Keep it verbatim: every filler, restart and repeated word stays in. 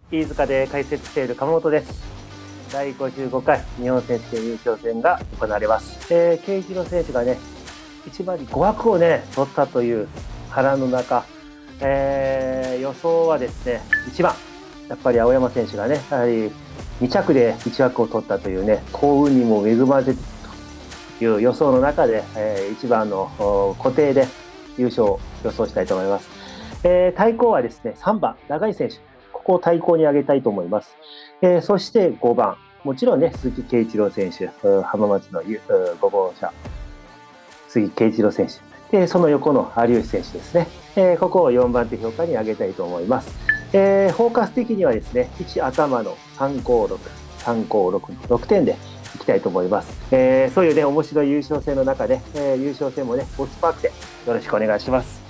飯塚で解説している鎌本です。だいごじゅうごかい日本選手権優勝戦が行われます。えー、慶一郎選手がね、いちばんにご枠をね、取ったという波乱の中、えー、予想はですね、いちばん、やっぱり青山選手がね、やはりに着でいち枠を取ったというね、幸運にも恵まれているという予想の中で、えー、いちばんの固定で優勝を予想したいと思います。えー、対抗はですね、さんばん、永井選手。ここを対抗に挙げたいと思います。えー、そしてごばん、もちろんね、鈴木圭一郎選手、浜松のご号車、鈴木圭一郎選手。で、その横の有吉選手ですね。えー、ここをよんばん手評価に挙げたいと思います。えー、フォーカス的にはですね、いち頭のさんごろく、さんごろくのろくてんでいきたいと思います。えー、そういうね、面白い優勝戦の中で、えー、優勝戦もね、オッズパークでよろしくお願いします。